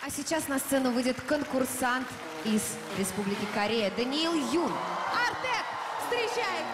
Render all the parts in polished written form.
А сейчас на сцену выйдет конкурсант из Республики Корея Даниил Юн. Артек, встречаем!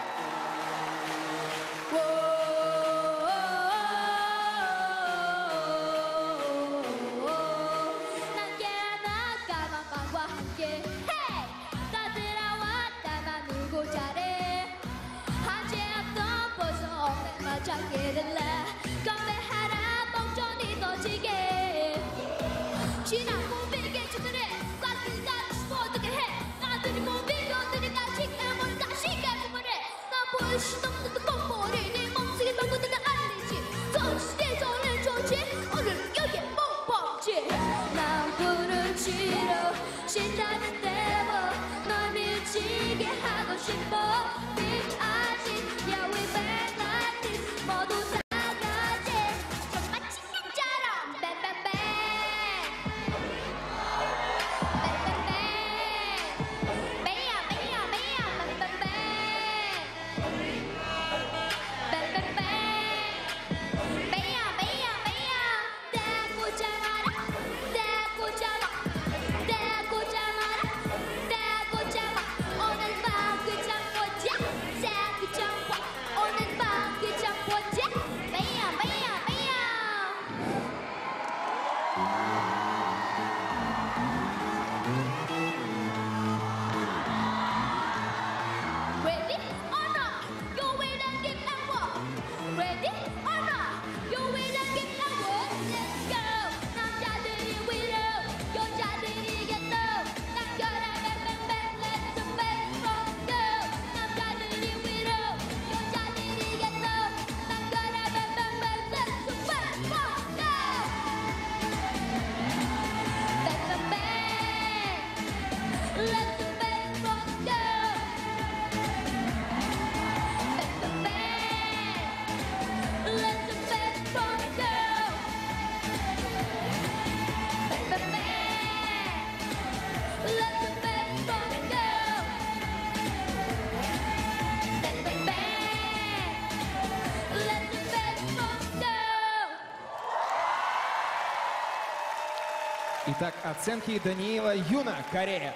지난 고백의 주들에 꽉 가고 싶어 어떻게 해 나들이 고백이 어떻게 다시 해머리 다시 가고만해 나 보일 수도 없는 꼼꼼히 네 몸속에 너무나 알리지 전시대전을 좋지 오늘 여기에 못 범지 난 부르지로 신나는 대로 널 미치게 하고 싶어 Bitch 아직 Yeah we back like this 모두 다 같이 정말 친구처럼 뱅뱅뱅 Итак, оценки Даниила Юна, Корея.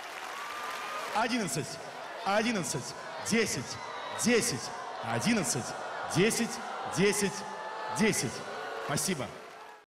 11, 11, 10, 10, 11, 10, 10, 10. Спасибо.